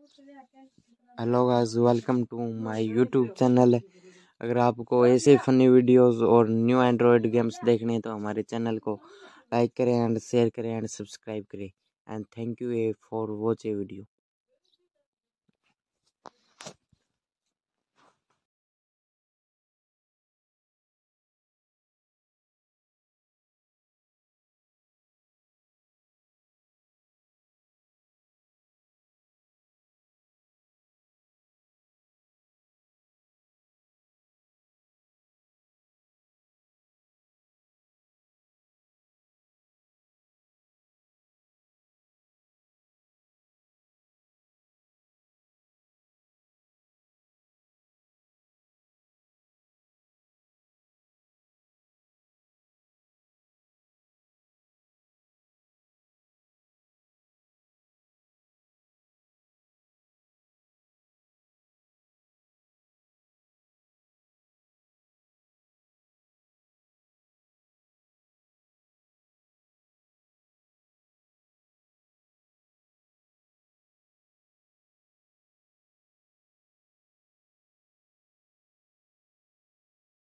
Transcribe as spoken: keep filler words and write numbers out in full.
Hello guys, welcome to my YouTube channel. अगर आपको ऐसे फनी वीडियोस और न्यू एंड्रॉयड गेम्स देखने हैं तो हमारे चैनल को लाइक करें एंड शेयर करें एंड सब्सक्राइब करें and thank you for watch a video.